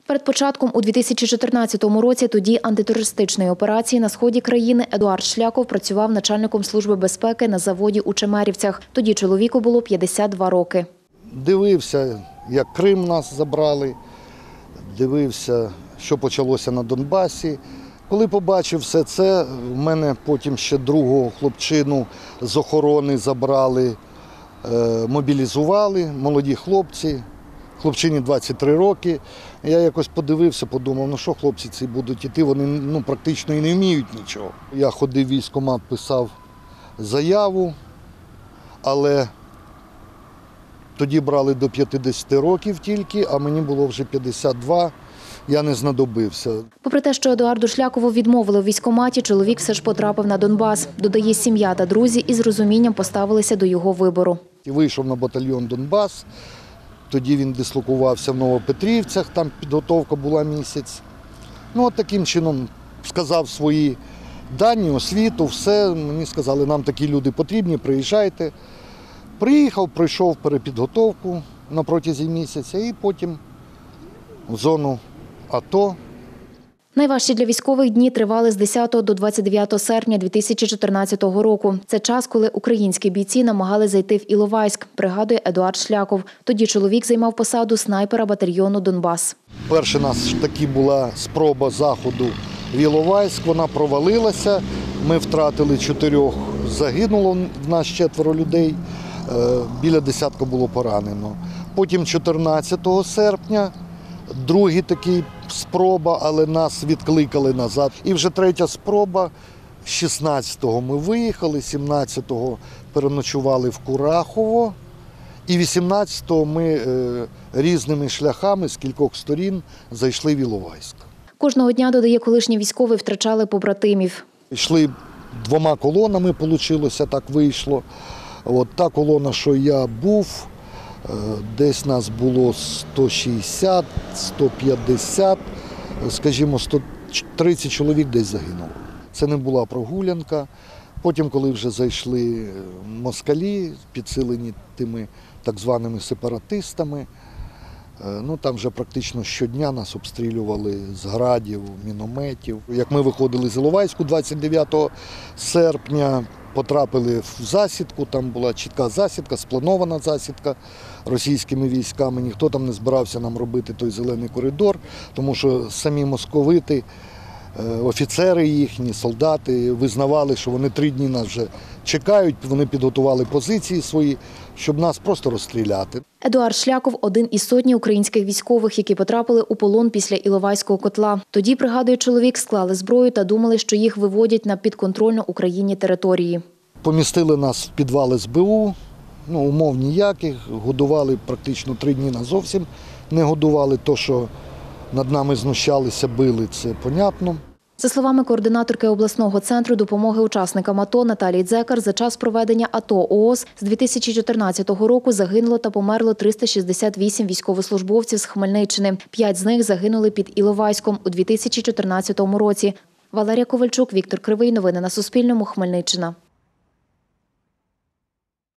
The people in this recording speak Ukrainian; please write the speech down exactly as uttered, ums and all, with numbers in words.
Перед початком у дві тисячі чотирнадцятому році тоді антитерористичної операції на сході країни Едуард Шляков працював начальником служби безпеки на заводі у Чемерівцях. Тоді чоловіку було п'ятдесят два роки. Дивився, як Крим нас забрали, дивився, що почалося на Донбасі. Коли побачив все це, в мене потім ще другого хлопчину з охорони забрали, мобілізували, молоді хлопці. Хлопчині двадцять три роки. Я якось подивився, подумав, ну що хлопці ці будуть іти, вони ну, практично і не вміють нічого. Я ходив в військкомат, писав заяву, але тоді брали до п'ятдесяти років тільки, а мені було вже п'ятдесят два, я не знадобився. Попри те, що Едуарду Шлякову відмовили в військкоматі, чоловік все ж потрапив на Донбас. Додає, сім'я та друзі із розумінням поставилися до його вибору. Вийшов на батальйон «Донбас». Тоді він дислокувався в Новопетрівцях, там підготовка була місяць. Ну, от таким чином сказав свої дані, освіту, все. Мені сказали, нам такі люди потрібні, приїжджайте. Приїхав, пройшов перепідготовку на протязі місяця і потім в зону АТО. Найважчі для військових дні тривали з десятого до двадцять дев'ятого серпня дві тисячі чотирнадцятого року. Це час, коли українські бійці намагались зайти в Іловайськ, пригадує Едуард Шляков. Тоді чоловік займав посаду снайпера батальйону «Донбас». Перша у нас таки була спроба заходу в Іловайськ, вона провалилася. Ми втратили чотирьох, загинуло в нас четверо людей, біля десятка було поранено. Потім чотирнадцятого серпня другий такий спроба, але нас відкликали назад. І вже третя спроба, шістнадцятого ми виїхали, сімнадцятого переночували в Курахово, і вісімнадцятого ми е, різними шляхами з кількох сторін зайшли в Іловайськ. Кожного дня, додає, колишні військові втрачали побратимів. Йшли двома колонами, вийшло, так вийшло. От та колона, що я був, десь нас було сто шістдесят, сто п'ятдесят, скажімо, сто тридцять чоловік десь загинуло. Це не була прогулянка. Потім, коли вже зайшли москалі, підсилені тими так званими сепаратистами, ну там вже практично щодня нас обстрілювали з градів, мінометів. Як ми виходили з Іловайську двадцять дев'ятого серпня, потрапили в засідку, там була чітка засідка, спланована засідка російськими військами. Ніхто там не збирався нам робити той зелений коридор, тому що самі московити, офіцери їхні, солдати визнавали, що вони три дні нас вже чекають, вони підготували позиції свої, щоб нас просто розстріляти. Едуард Шляков – один із сотні українських військових, які потрапили у полон після Іловайського котла. Тоді, пригадує чоловік, склали зброю та думали, що їх виводять на підконтрольну Україні території. Помістили нас в підвал ес бе у, ну, умов ніяких, годували практично три дні, нас зовсім не годували. То, що над нами знущалися, били, це понятно. За словами координаторки обласного центру допомоги учасникам АТО Наталії Дзекар, за час проведення АТО ООС з дві тисячі чотирнадцятого року загинуло та померло триста шістдесят вісім військовослужбовців з Хмельниччини. П'ять з них загинули під Іловайськом у дві тисячі чотирнадцятому році. Валерія Ковальчук, Віктор Кривий. Новини на Суспільному. Хмельниччина.